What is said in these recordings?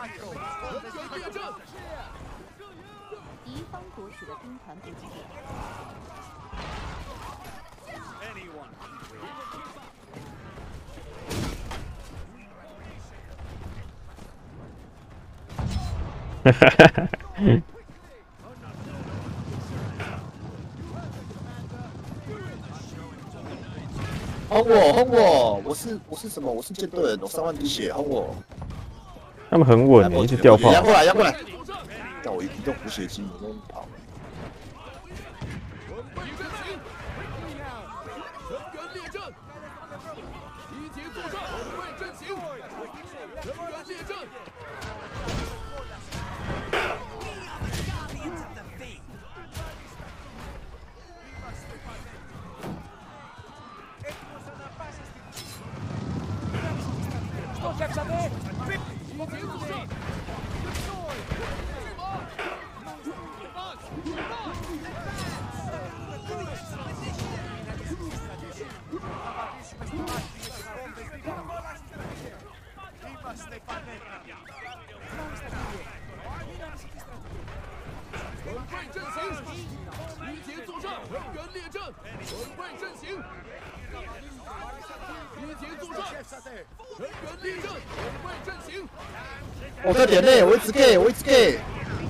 敌方夺取的兵团补给点。 哈哈哈哈。 轰我！轰我！我是什么？我是舰队人，我3万滴血，轰我！ 他们很稳，一直掉炮。 压过来，压过来！但我一用补血机，我都跑。我在点内，我一直 K， 我一直 K。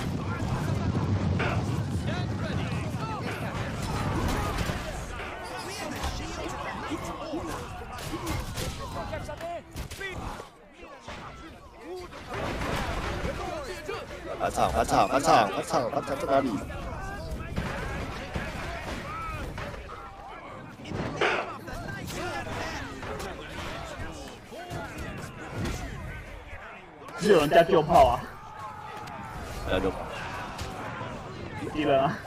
返场，返场，返场，返场，返场在哪里？ 是有人家旧炮啊？ 来就跑。 敌人啊！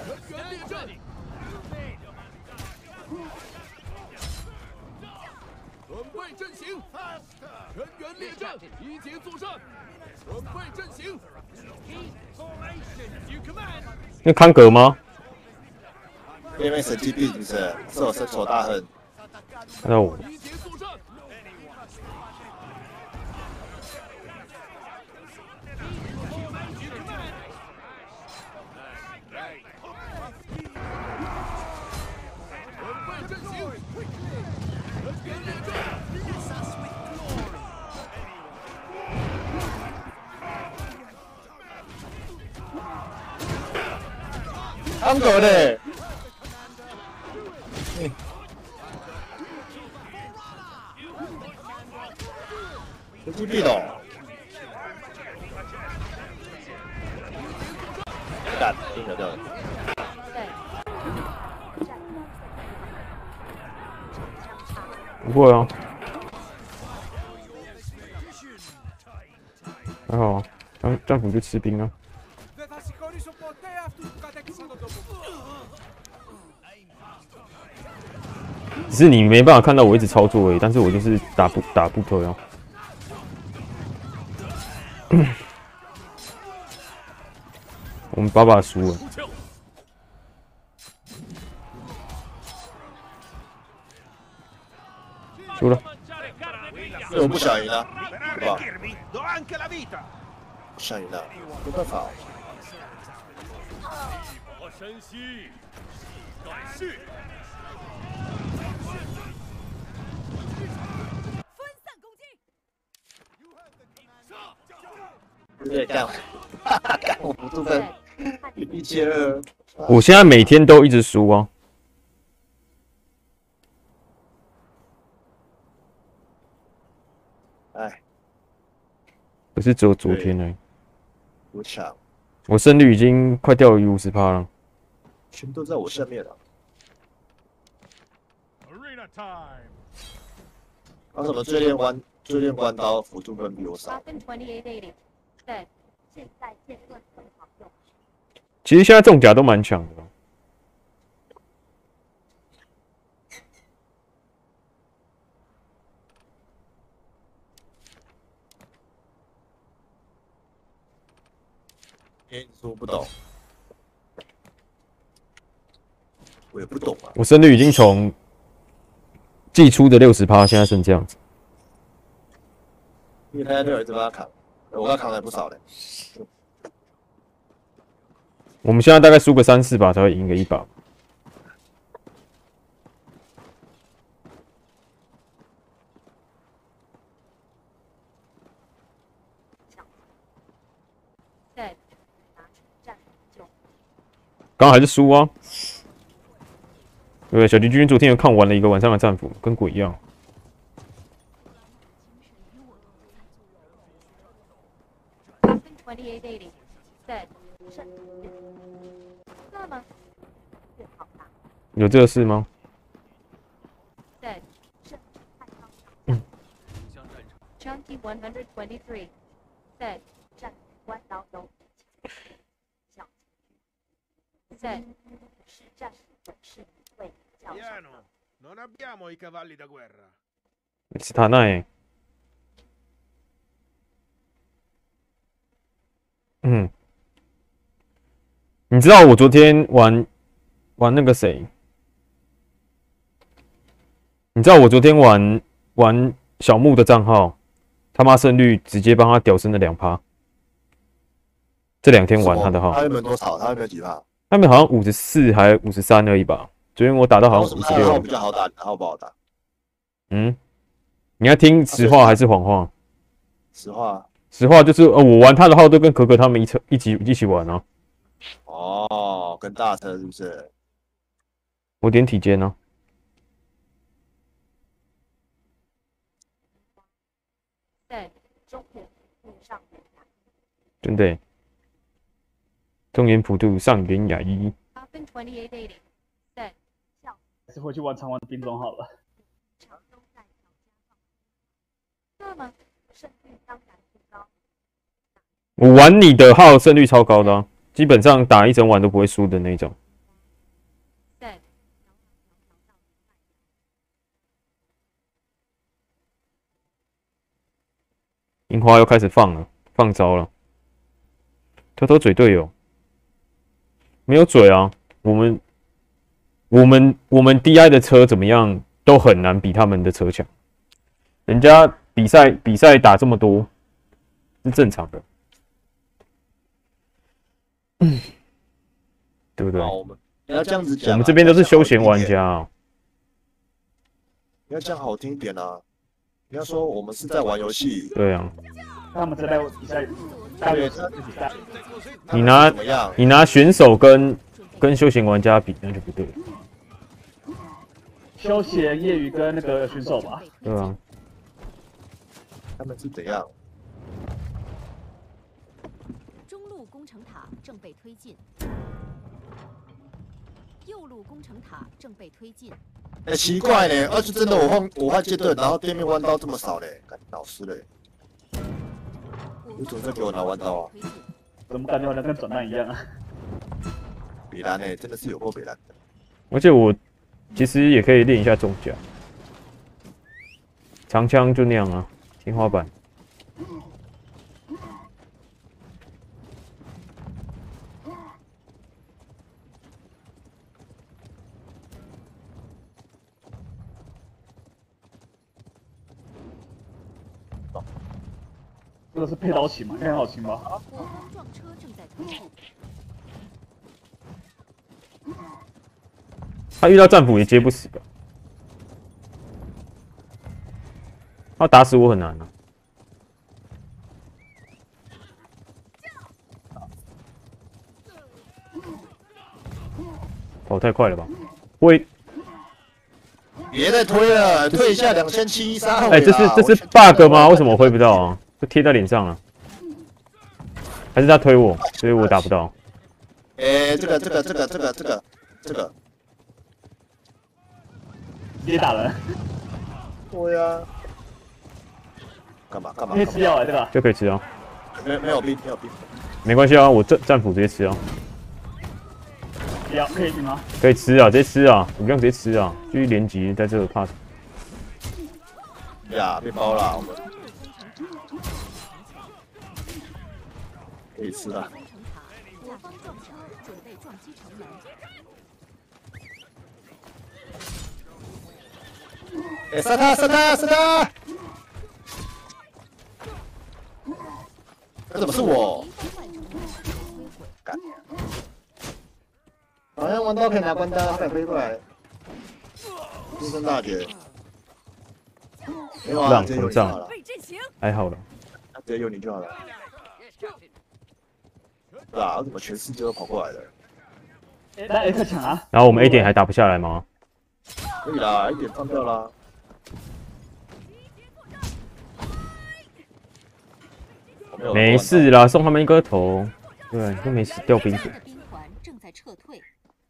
准备阵型，人员列阵，集结作战。准备阵型。 那康格吗？ 因为神经病是我深仇大恨。 看到我。 康格嘞！神经病哦！干，听得掉了。 不会啊，还好啊，战斧就吃兵啊。只是你没办法看到我一直操作而已，但是我就是打不破呀。我们爸输了。输了。 我不想赢了，对吧？不想赢了，没办法。 深吸，感谢。 分散攻击。 对，干我不住分，1200。 我现在每天都一直输啊。 哎， 不是只有昨天而已。 我抢， 我胜率已经快掉于50%了。 全都在我下面了。为什么最练弯刀辅助分比我少？ 对，现在剑盾很好用。 其实现在重甲都蛮强的。 你说不懂，我也不懂啊。 我胜率已经从季初的60%，现在剩这样子。 因为他都有一直把他砍。 我刚扛了不少嘞。 我们现在大概输个3、4把才会赢个1把。 对，拿出战就刚刚还是输啊。对，小敌军昨天又看完了一个晚上的战俘，跟鬼一样。 2880，对，胜那么越好打， 有这个事吗？ 对，胜太高场。2123，对，战关刀都小对，是战本是为较少。 Piano, non abbiamo i cavalli da guerra. 是他那耶。你知道我昨天玩那个谁？你知道我昨天玩小木的账号，他妈胜率直接帮他屌升了2%。这2天玩他的号， 他原本多少？他原本几趴？ 他们好像54还53而已吧。昨天我打到好像他的号 56。 比较好打，你的号不好打。 你要听实话还是谎话？ 实话。 实话就是我玩他的号都跟可可他们一起玩啊。 哦，跟大车是不是？ 我点体检呢。 对，中原路上人打。 真的。中原普渡上元雅一。 2880，对，笑。 还是回去玩长玩兵种好了。 常都在条家放。那么胜率当然不高。 我玩你的号胜率超高的啊，基本上打一整晚都不会输的那种。 对。 樱花又开始放招了，偷偷嘴队友，没有嘴啊！我们 DI 的车怎么样都很难比他们的车强，人家比赛打这么多是正常的，对不对？ 我们不要这样子讲。 我们这边都是休闲玩家啊， 你要讲好听一点啊！你要说我们是在玩游戏。 对啊。 他们这边比赛，大约是比赛。 你拿选手跟休闲玩家比，那就不对了。 休闲业余跟那个选手吧。 对啊。 他们是怎样？ 中路工程塔正被推进，右路工程塔正被推进。 奇怪呢，而且真的我换阶段，然后对面弯刀这么少嘞，老师嘞。你怎么在给我拿弯刀啊？ 怎么感觉好像跟转弹一样啊？ 北蓝呢，真的是有够北蓝的。 而且我其实也可以练一下重甲，长枪就那样啊，天花板。 这个是配刀骑吗？应该好骑吧？ 我方撞车正在推进。 他遇到战斧也接不死吧？他打死我很难啊！跑太快了吧？会。 别再推了，推一下2713。 哎，这是 bug 吗？为什么我挥不到啊？就贴在脸上了。还是他推我，所以我打不到。 哎，这个， 直接打人。 对呀。干嘛？ 可以吃药这个就可以吃啊。 没有兵。 没关系啊，我战斧直接吃啊。 药可以吃吗？ 可以吃啊，直接吃啊，我不用直接吃啊，继续连击在这怕什么？ 呀，被包了，我们可以吃了。 我方撞手准备撞击城门。 哎，杀他！ 那怎么是我？ 敌方外城被摧毁。 干！好像弯刀可以拿关刀，他敢飞过来。终身大绝。没有啊， 让直接用膨胀你就好了， 还好了。 直接用你就好了。对啊，怎么全世界都跑过来的？ 来 X 抢啊！ 然后我们 A 点还打不下来吗？ 可以啦，一点放掉啦。 没事啦，送他们一个头。对，都没死掉兵种。 兵团正在撤退。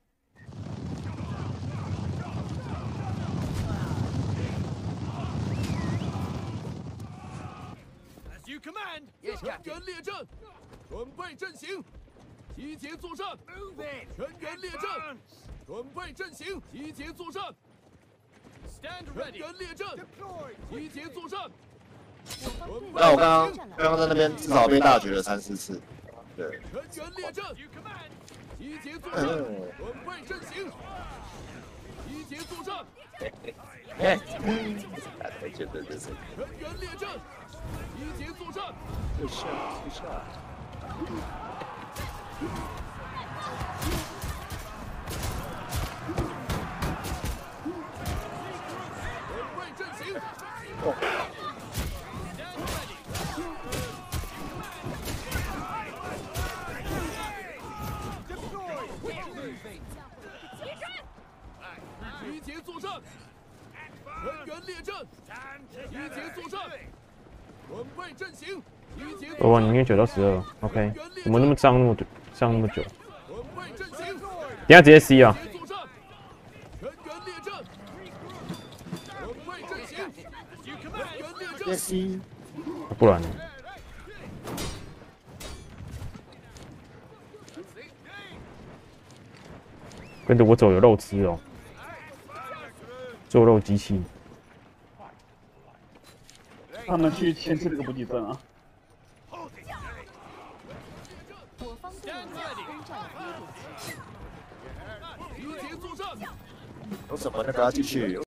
As you command，全员列阵，准备阵型，集结作战。全员列阵，准备阵型，集结作战。Stand ready，全员列阵，集结作战。 那我刚刚在那边至少被大绝了3、4次。对。 全员列阵，集结作战，准备阵型，集结作战。 哎，觉得这是。 全员列阵，集结作战。 退下，退下。 准备阵型。 哦。 集结作战，全员列阵，集结作战，准备阵型，集结作我战。 宁愿9到12 ，OK。怎么那么脏那么久，上那么久？ 准备阵型， 等下直接 C 啊！ 集结作战，全员列阵，准备阵型，全员列阵。 C， 不然呢？跟着我走有肉吃哦，做肉机器。 他们去牵制那个补给阵啊！ 我方队伍攻占了 A 点。 集结作战， 有什么那个要继续。